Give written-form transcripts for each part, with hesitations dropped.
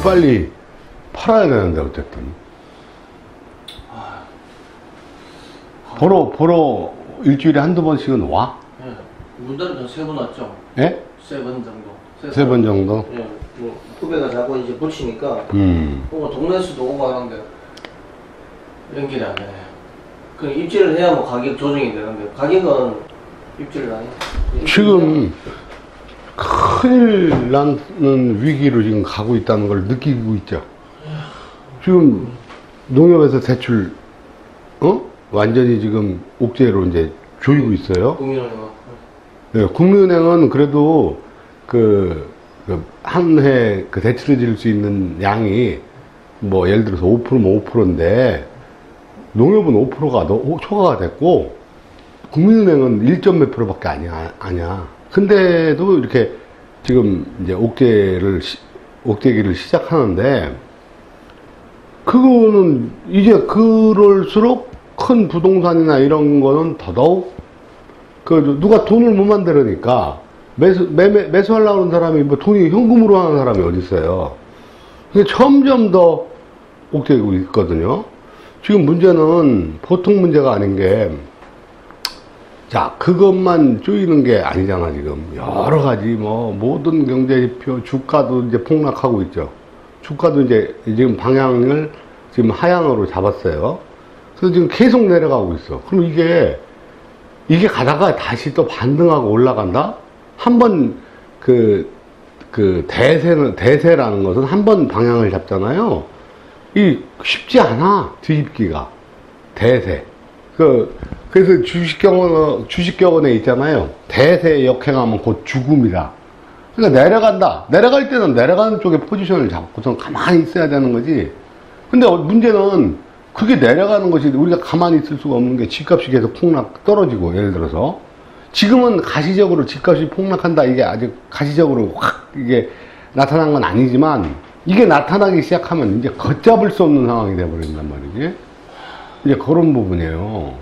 빨리 팔아야 되는데, 어쨌든. 보러 일주일에 한두 번씩은 와? 예. 문 닫으면 3번 왔죠? 예? 3번 정도. 세 번 정도? 예. 뭐, 후배가 자꾸 이제 붙이니까, 뭐, 동네에서도 오고 하는데, 연결이 안 되네요. 그 입질을 해야 뭐 가격 조정이 되는데, 가격은 입질을 안 해요. 지금 큰일 나는 위기로 지금 가고 있다는 걸 느끼고 있죠. 지금 농협에서 대출, 완전히 지금 옥죄로 이제 조이고 있어요. 국민은행은. 네, 국민은행은 그래도 한 해 대출해 줄 수 있는 양이 뭐 예를 들어서 5%면 5%인데 농협은 5%가 초과가 됐고 국민은행은 1점 몇 프로밖에 아니야. 근데도 이렇게 지금 이제 옥죄기를 시작하는데 그거는 이제 그럴수록 큰 부동산이나 이런 거는 더더욱 누가 돈을 못 만들으니까 매수하려고 하는 사람이 뭐 돈이 현금으로 하는 사람이 어디 있어요. 근데 점점 더 옥죄고 있거든요. 지금 문제는 보통 문제가 아닌 게, 자, 그것만 쪼이는 게 아니잖아, 지금. 여러 가지, 뭐, 모든 경제지표, 주가도 이제 폭락하고 있죠. 주가도 이제 지금 방향을 지금 하향으로 잡았어요. 그래서 지금 계속 내려가고 있어. 그럼 이게 가다가 다시 또 반등하고 올라간다? 한번 대세라는 것은 한 번 방향을 잡잖아요. 쉽지 않아, 뒤집기가. 대세. 그래서 주식경원에 있잖아요. 대세 역행하면 곧 죽음이다. 그러니까 내려간다. 내려갈 때는 내려가는 쪽에 포지션을 잡고선 가만히 있어야 되는 거지. 근데 문제는 그게 내려가는 것이 우리가 가만히 있을 수가 없는 게 집값이 계속 떨어지고, 예를 들어서. 지금은 가시적으로 집값이 폭락한다. 이게 아직 가시적으로 확 이게 나타난 건 아니지만, 이게 나타나기 시작하면 이제 걷잡을 수 없는 상황이 돼버린단 말이지. 이제 그런 부분이에요.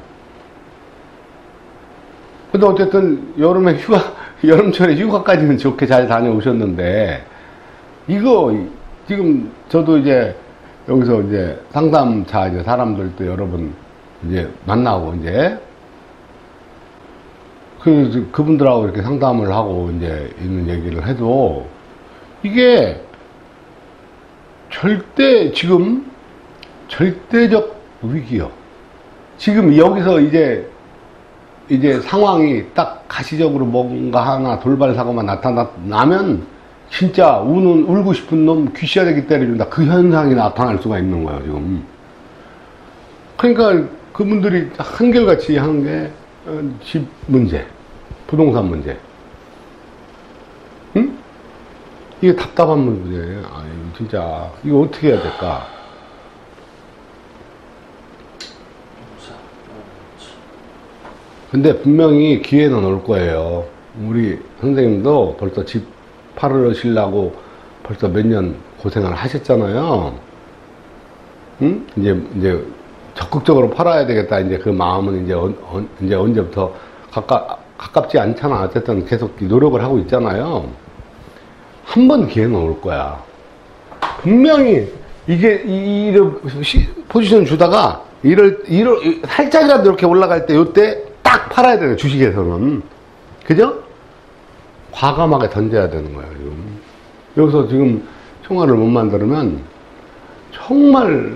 근데 어쨌든 여름철에 휴가까지는 좋게 잘 다녀오셨는데, 이거 지금 저도 이제 여기서 이제 상담차 이제 사람들도 여러분 이제 만나고 이제 그분들하고 이렇게 상담을 하고 이제 있는 얘기를 해도 이게 지금 절대적 위기요. 지금 여기서 이제 상황이 딱 가시적으로 뭔가 하나 돌발 사고만 나타나면 진짜 울고 싶은 놈 귀시야되기 때려준다. 그 현상이 나타날 수가 있는 거예요, 지금. 그러니까 그분들이 한결같이 하는 게 집 문제, 부동산 문제. 응? 이게 답답한 문제예요. 진짜 이거 어떻게 해야 될까? 근데 분명히 기회는 올 거예요. 우리 선생님도 벌써 집 팔으시려고 벌써 몇 년 고생을 하셨잖아요. 응? 이제 적극적으로 팔아야 되겠다. 이제 그 마음은 이제 언제부터 가깝지 않잖아. 어쨌든 계속 노력을 하고 있잖아요. 한 번 기회는 올 거야. 분명히 이게 포지션 주다가 살짝이라도 이렇게 올라갈 때 요때 딱 팔아야 돼요. 주식에서는. 그죠? 과감하게 던져야 되는 거예요, 지금. 여기서 지금 총알을 못 만들면 정말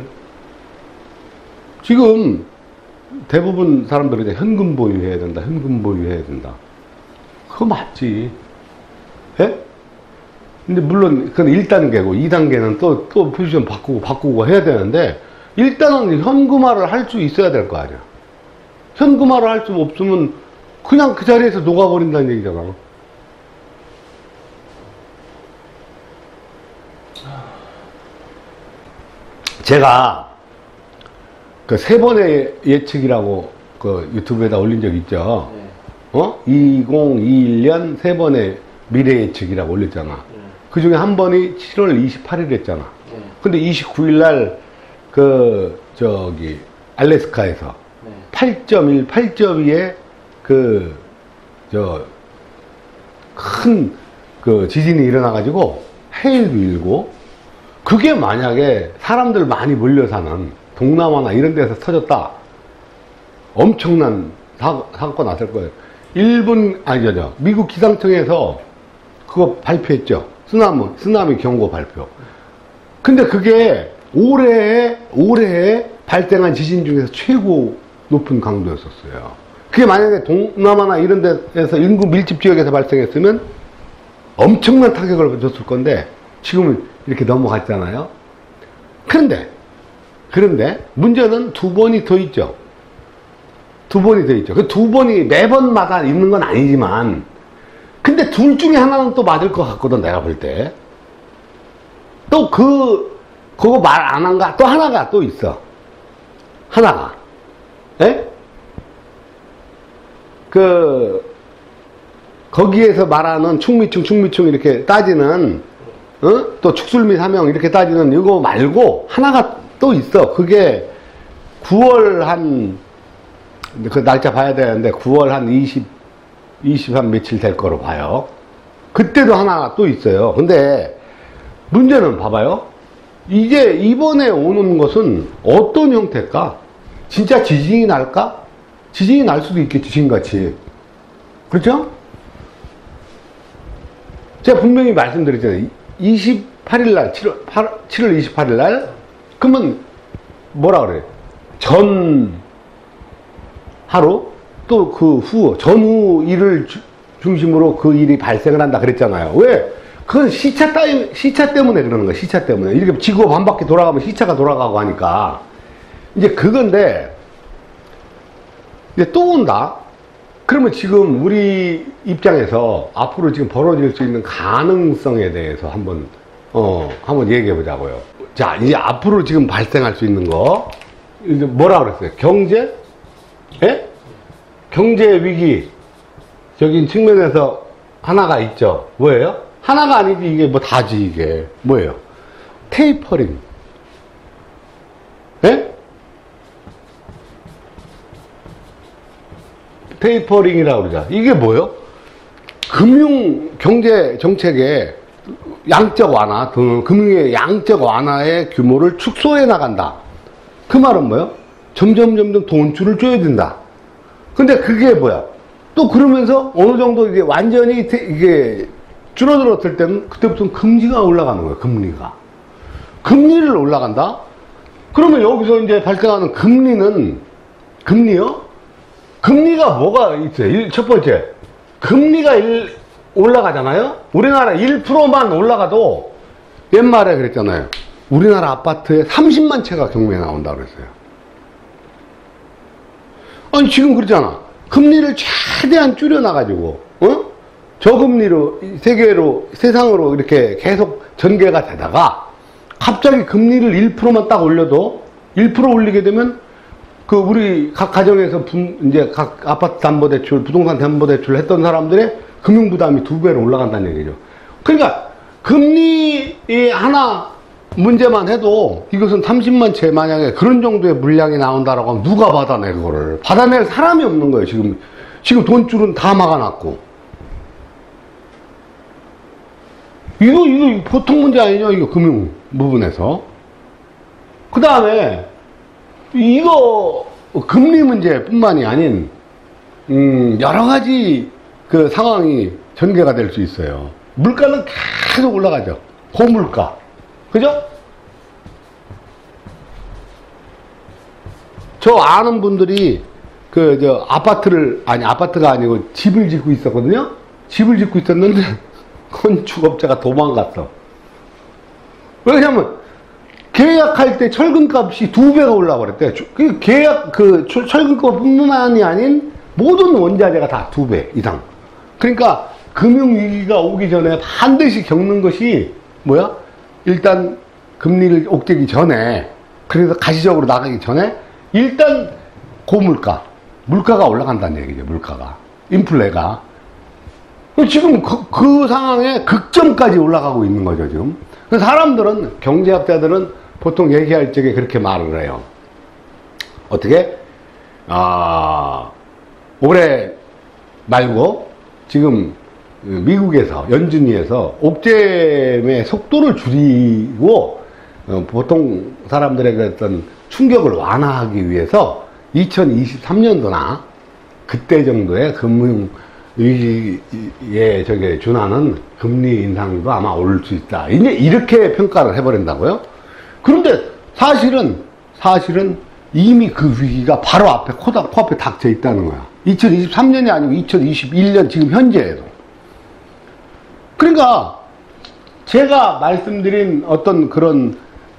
지금 대부분 사람들이 이제 현금 보유해야 된다. 현금 보유해야 된다. 그거 맞지. 예? 근데 물론 그건 1단계고 2단계는 또 포지션 바꾸고 해야 되는데 일단은 현금화를 할 수 있어야 될 거 아니야. 현금화를 할 수 없으면 그냥 그 자리에서 녹아버린다는 얘기잖아. 제가 그 3번의 예측이라고 그 유튜브에다 올린 적 있죠. 네. 2021년 3번의 미래 예측이라고 올렸잖아. 네. 그 중에 한 번이 7월 28일 했잖아. 네. 근데 29일 날 알래스카에서 네. 8.1, 8.2의 큰 지진이 일어나가지고 해일도 일고 그게 만약에 사람들 많이 몰려 사는 동남아나 이런 데서 터졌다. 엄청난 사고가 났을 거예요. 미국 기상청에서 그거 발표했죠. 쓰나미 경고 발표. 근데 그게 올해에 발생한 지진 중에서 최고 높은 강도였었어요. 그게 만약에 동남아나 이런 데에서 인구 밀집 지역에서 발생했으면 엄청난 타격을 줬을 건데 지금은 이렇게 넘어갔잖아요. 그런데 문제는 두 번이 더 있죠. 두 번이 더 있죠. 그 두 번이 매번마다 있는 건 아니지만 근데 둘 중에 하나는 또 맞을 것 같거든, 내가 볼 때. 또 그거 말 안 한가? 또 하나가 또 있어. 하나가. 예? 거기에서 말하는 충미충 이렇게 따지는, 또 축술미 사명 이렇게 따지는 이거 말고 하나가 또 있어. 그게 9월 그 날짜 봐야 되는데 9월 한 20한 며칠 될 거로 봐요. 그때도 하나 또 있어요. 근데 문제는 봐봐요. 이제 이번에 오는 것은 어떤 형태일까? 진짜 지진이 날까? 지진이 날 수도 있겠지, 지금같이. 그렇죠? 제가 분명히 말씀드렸잖아요. 28일날, 7월 28일날, 그러면 뭐라 그래? 하루? 또 그 전후 일을 중심으로 그 일이 발생을 한다 그랬잖아요. 왜? 그건 시차 때문에 그러는 거야, 시차 때문에. 이렇게 지구가 반바퀴 돌아가면 시차가 돌아가고 하니까. 이제 그건데, 이제 또 온다? 그러면 지금 우리 입장에서 앞으로 지금 벌어질 수 있는 가능성에 대해서 한번 얘기해 보자고요. 자, 이제 앞으로 지금 발생할 수 있는 거, 이제 뭐라 그랬어요? 경제? 예? 경제 위기적인 측면에서 하나가 있죠. 뭐예요? 하나가 아니지, 이게 뭐 다지, 이게. 뭐예요? 테이퍼링. 예? 테이퍼링이라고 그러자. 이게 뭐예요? 금융 경제 정책의 양적 완화, 금융의 양적 완화의 규모를 축소해 나간다. 그 말은 뭐예요? 점점 돈줄을 줘야 된다. 근데 그게 뭐야? 또 그러면서 어느 정도 이게 완전히 이게 줄어들었을 때는 그때부터는 금리가 올라가는 거예요. 금리를 올라간다? 그러면 여기서 이제 발생하는 금리요? 금리가 뭐가 있어요? 첫 번째, 금리가 올라가잖아요? 우리나라 1%만 올라가도 옛말에 그랬잖아요. 우리나라 아파트에 30만 채가 경매에 나온다고 그랬어요. 아니, 지금 그러잖아. 금리를 최대한 줄여놔가지고, 저금리로, 세상으로 이렇게 계속 전개가 되다가, 갑자기 금리를 1%만 딱 올려도, 1% 올리게 되면, 우리 각 가정에서 이제 각 아파트 담보대출, 부동산 담보대출 했던 사람들의 금융부담이 2배로 올라간다는 얘기죠. 그러니까, 금리 하나 문제만 해도 이것은 30만 채 만약에 그런 정도의 물량이 나온다라고 하면 누가 받아내, 그거를. 받아낼 사람이 없는 거예요, 지금 돈줄은 다 막아놨고. 이거 보통 문제 아니죠, 이거 금융 부분에서. 그 다음에, 이거 금리 문제뿐만이 아닌 여러 가지 그 상황이 전개가 될 수 있어요. 물가는 계속 올라가죠. 고물가. 그죠? 저 아는 분들이 아파트가 아니고 집을 짓고 있었거든요. 집을 짓고 있었는데 건축업자가 도망갔어. 왜냐면 계약할 때 철근값이 2배가 올라가 그랬대. 철근값뿐만이 아닌 모든 원자재가 다 2배 이상. 그러니까 금융위기가 오기 전에 반드시 겪는 것이 뭐야? 일단 금리를 옥죄기 전에, 그래서 가시적으로 나가기 전에 일단 물가가 올라간다는 얘기죠. 물가가, 인플레가 지금 그 상황에 극점까지 올라가고 있는 거죠, 지금. 사람들은, 경제학자들은 보통 얘기할 적에 그렇게 말을 해요. 어떻게? 올해 말고 지금 미국에서, 연준위에서 옥죄의 속도를 줄이고 보통 사람들에게 어떤 충격을 완화하기 위해서 2023년도나 그때 정도의 금융 위기에 저게 준하는 금리 인상도 아마 올 수 있다. 이제 이렇게 평가를 해버린다고요? 그런데 사실은 이미 그 위기가 바로 앞에 코앞에 닥쳐 있다는 거야. 2023년이 아니고 2021년 지금 현재에도. 그러니까 제가 말씀드린 어떤 그런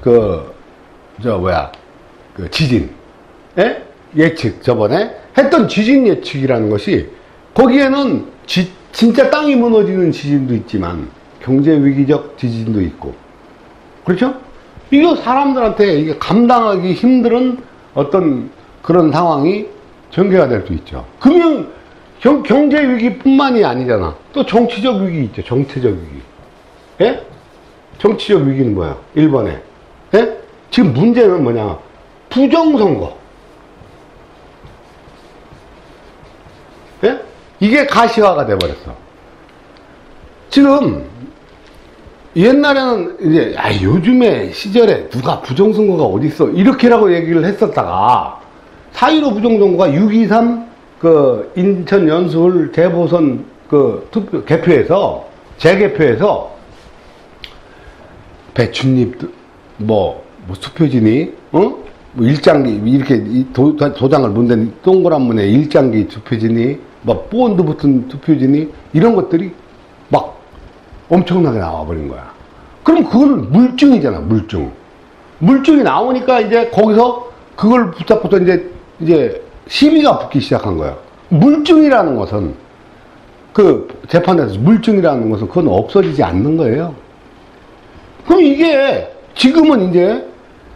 지진 예측 저번에 했던 지진 예측이라는 것이 거기에는 진짜 땅이 무너지는 지진도 있지만 경제 위기적 지진도 있고 그렇죠? 이거 사람들한테 이게 감당하기 힘든 어떤 그런 상황이 전개가 될 수 있죠. 경제 위기뿐만이 아니잖아. 또 정치적 위기 있죠. 정치적 위기. 예? 정치적 위기는 뭐야? 1번에. 예? 지금 문제는 뭐냐? 부정선거. 예? 이게 가시화가 돼버렸어. 지금, 옛날에는 이제, 요즘에 시절에 누가 부정선거가 어딨어? 이렇게라고 얘기를 했었다가, 4.15 부정선거가 6.23 인천 연수울 재보선 개표에서, 재개표에서, 배춧잎, 수표지니, 일장기, 이렇게 도장을 문댄 동그란 문에 일장기 투표지니, 본드 붙은 투표지니, 이런 것들이 막 엄청나게 나와버린 거야. 그럼 그건 물증이잖아, 물증. 물증이 나오니까 이제 거기서 그걸 붙잡고서 이제 시비가 붙기 시작한 거야. 물증이라는 것은, 재판에서 물증이라는 것은 그건 없어지지 않는 거예요. 그럼 이게 지금은 이제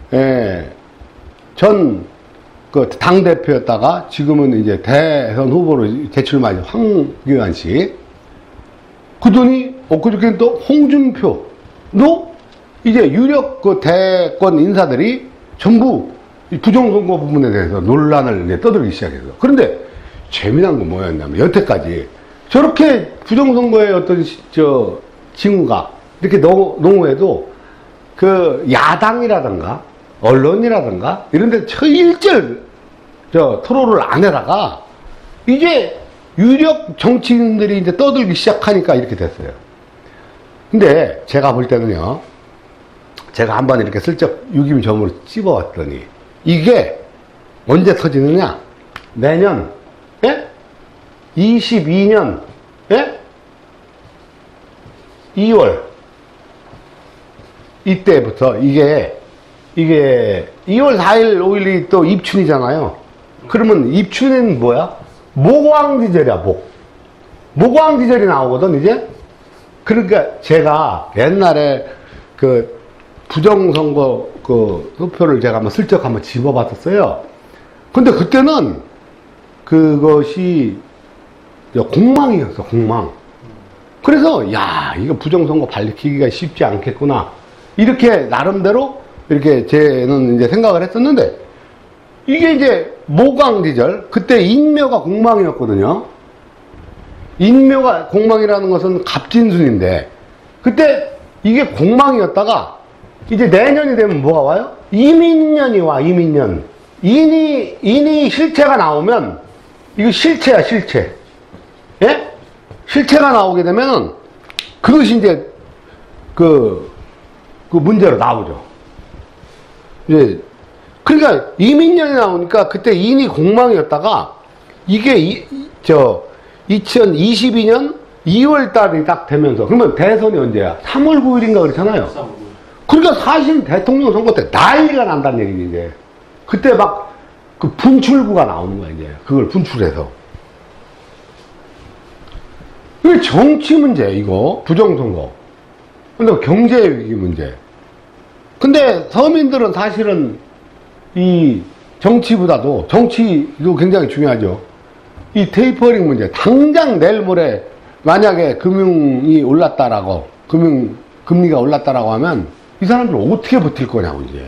전 당대표였다가 지금은 이제 대선 후보로 재출마한 황교안 씨, 그분이 엊그저께 또 홍준표도 이제 유력 대권 인사들이 전부 부정선거 부분에 대해서 논란을 이제 떠들기 시작했어. 그런데 재미난 건 뭐였냐면 여태까지 저렇게 부정선거의 어떤 징후가 이렇게 농후해도 야당이라든가 언론이라든가 이런 데 일절 토론을 안 해다가 이제 유력 정치인들이 이제 떠들기 시작하니까 이렇게 됐어요. 근데 제가 볼 때는요, 제가 한번 이렇게 슬쩍 유김점으로 찝어왔더니 이게 언제 터지느냐? 내년 22년 2월 이때부터 이게 2월 4일 5일이 또 입춘이잖아요. 그러면 입춘은 뭐야? 모광지절이야. 모광지절이 나오거든 이제. 그러니까 제가 옛날에 부정선거 투표를 제가 슬쩍 한번 집어봤었어요. 근데 그때는 그것이 공망이었어, 공망. 그래서 이거 부정선거 밝히기가 쉽지 않겠구나, 이렇게 나름대로 이렇게 저는 이제 생각을 했었는데, 이게 이제 모광지절, 그때 인묘가 공망이었거든요. 인묘가 공망이라는 것은 갑진순인데, 그때 이게 공망이었다가 이제 내년이 되면 뭐가 와요? 이민년이 와. 이민년. 인이 실체가 나오면 이거 실체야, 실체. 예? 실체가 나오게 되면은 그것이 이제 그 문제로 나오죠. 예. 그러니까 이민년이 나오니까 그때 인이 공망이었다가 이게 2022년 2월 달이 딱 되면서, 그러면 대선이 언제야? 3월 9일인가 그렇잖아요. 3월 9일. 그러니까 사실 대통령 선거 때 난리가 난다는 얘기지, 이제. 그때 막 분출구가 나오는 거야, 이제. 그걸 분출해서. 이게 정치 문제, 이거. 부정선거. 근데 경제 위기 문제. 근데 서민들은 사실은 이 정치보다도, 정치도 굉장히 중요하죠. 이 테이퍼링 문제. 당장 내일 모레 만약에 금융이 올랐다라고, 금리가 올랐다라고 하면 이 사람들은 어떻게 버틸 거냐고, 이제.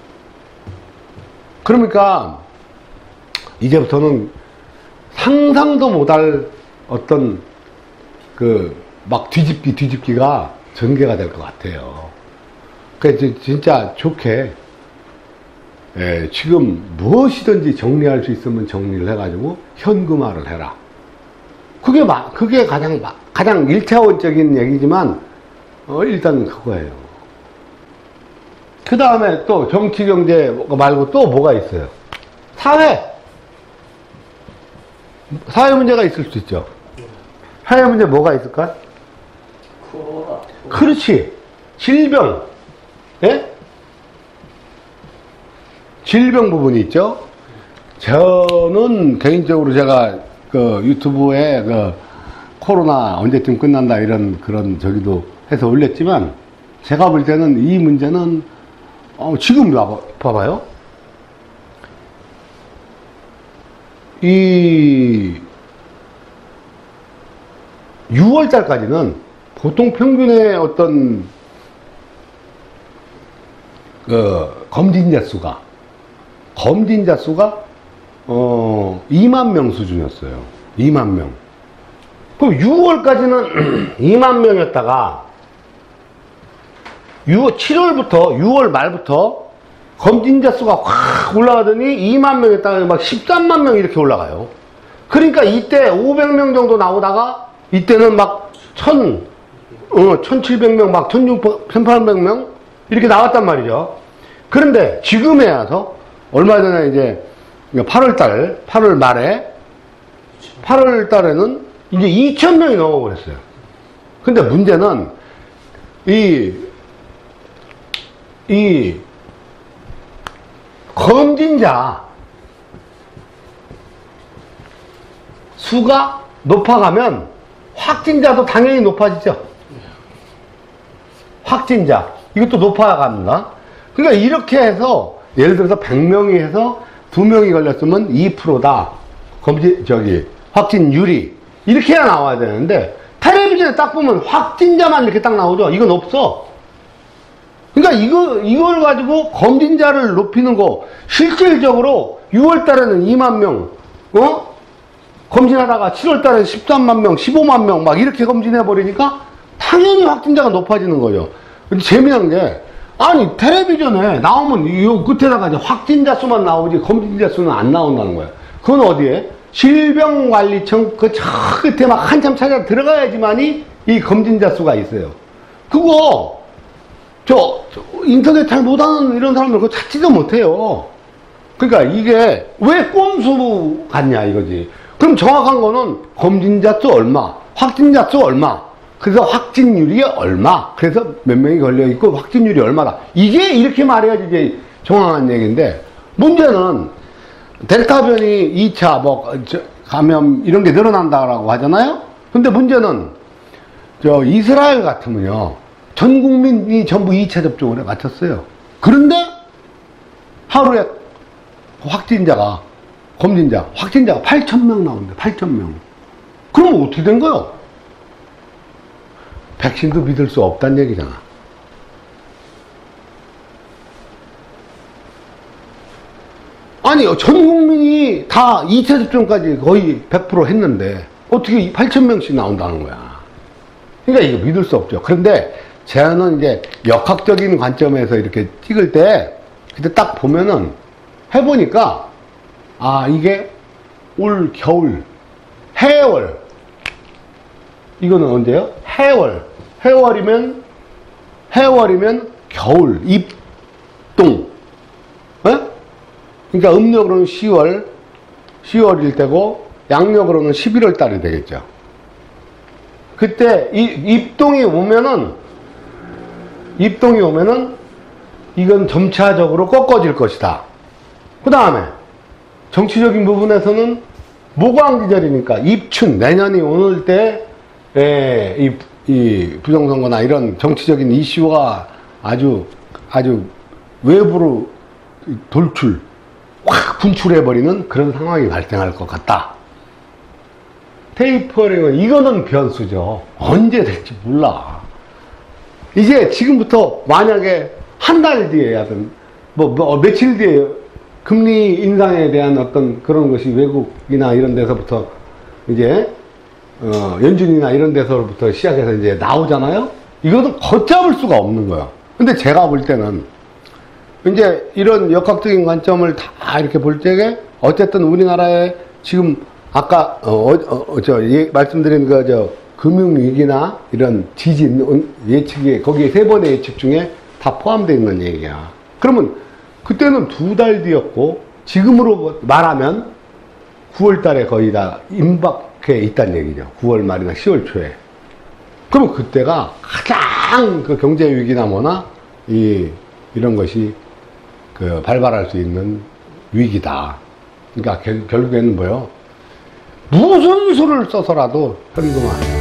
그러니까 이제부터는 상상도 못할 어떤 막 뒤집기가 전개가 될 것 같아요. 그래서 진짜 좋게, 예, 지금 무엇이든지 정리할 수 있으면 정리를 해가지고 현금화를 해라. 그게 가장 1차원적인 얘기지만, 일단 그거예요. 그 다음에 또 정치, 경제 말고 또 뭐가 있어요? 사회 문제가 있을 수 있죠. 사회 문제 뭐가 있을까? 코로나. 그렇지. 질병. 예? 질병 부분이 있죠. 저는 개인적으로 제가 그 유튜브에 그 코로나 언제쯤 끝난다 이런 그런 저기도 해서 올렸지만, 제가 볼 때는 이 문제는 지금 봐봐요. 이 6월달까지는 보통 평균의 어떤 검진자 수가 2만 명 수준이었어요. 2만 명. 그럼 6월까지는 2만 명이었다가 7월부터 6월 말부터 검진자 수가 확 올라가더니 2만 명이었다가 막 13만 명 이렇게 올라가요. 그러니까 이때 500명 정도 나오다가 이때는 막 1700명, 막 1800명 이렇게 나왔단 말이죠. 그런데 지금에 와서 얼마 전에 이제 8월 말에 8월 달에는 이제 2000명이 넘어버렸어요. 근데 문제는 이 검진자 수가 높아가면 확진자도 당연히 높아지죠. 확진자 이것도 높아갑니다. 그러니까 이렇게 해서 예를 들어서 100명이 해서 2명이 걸렸으면 2%다 확진율이 이렇게 해야 나와야 되는데, 텔레비전에 딱 보면 확진자만 이렇게 딱 나오죠. 이건 없어. 그러니까 이걸 가지고 검진자를 높이는 거, 실질적으로 6월 달에는 2만 명, 검진하다가 7월 달에는 13만 명, 15만 명 막 이렇게 검진해버리니까 당연히 확진자가 높아지는 거죠. 근데 재미난 게, 아니, 텔레비전에 나오면 이 끝에다가 이제 확진자 수만 나오지 검진자 수는 안 나온다는 거야. 그건 어디에? 질병관리청 저 끝에 막 한참 찾아 들어가야지만이 이 검진자 수가 있어요. 그거 인터넷 잘 못하는 이런 사람들 그거 찾지도 못해요. 그러니까 이게 왜 꼼수 같냐 이거지. 그럼 정확한 거는 검진자 수 얼마, 확진자 수 얼마, 그래서 확진율이 얼마, 그래서 몇 명이 걸려있고 확진율이 얼마다. 이게 이렇게 말해야지 이제 정확한 얘기인데, 문제는 델타 변이 2차 감염 이런 게 늘어난다라고 하잖아요. 근데 문제는 이스라엘 같으면요, 전 국민이 전부 2차 접종을 마쳤어요. 그런데 하루에 확진자가 8,000명 나오는데 8,000명. 그럼 어떻게 된 거요? 백신도 믿을 수 없다는 얘기잖아. 아니, 전 국민이 다 2차 접종까지 거의 100% 했는데 어떻게 8,000명씩 나온다는 거야. 그러니까 이거 믿을 수 없죠. 그런데 저는 이제 역학적인 관점에서 이렇게 찍을 때 그때 딱 보면은 해보니까, 아, 이게 올 겨울 해월, 이거는 언제요? 해월이면 겨울, 입동. 그러니까 음력으로는 10월일 때고 양력으로는 11월 달이 되겠죠. 그때 입동이 오면은 이건 점차적으로 꺾어질 것이다. 그 다음에 정치적인 부분에서는 모광지절이니까 입춘, 내년이 오는 때 이 부정선거나 이런 정치적인 이슈가 아주 외부로 확 분출해버리는 그런 상황이 발생할 것 같다. 테이퍼링은 이거는 변수죠. 언제 될지 몰라. 이제 지금부터 만약에 한 달 뒤에 하든 며칠 뒤에 금리 인상에 대한 어떤 그런 것이 외국이나 이런 데서부터 이제 연준이나 이런 데서부터 시작해서 이제 나오잖아요. 이것은 걷잡을 수가 없는 거야. 근데 제가 볼 때는 이제 이런 역학적인 관점을 다 이렇게 볼 때에 어쨌든 우리나라에 지금 아까 말씀드린 금융위기나 이런 지진 예측에 거기에 3번의 예측 중에 다 포함되어 있는 얘기야. 그러면 그때는 2달 뒤였고 지금으로 말하면 9월 달에 거의 다 임박해 있다는 얘기죠. 9월 말이나 10월 초에. 그러면 그때가 가장 그 경제 위기나 뭐나 이런 것이 발발할 수 있는 위기다. 그러니까 결국에는 뭐요? 무슨 수를 써서라도 현금화.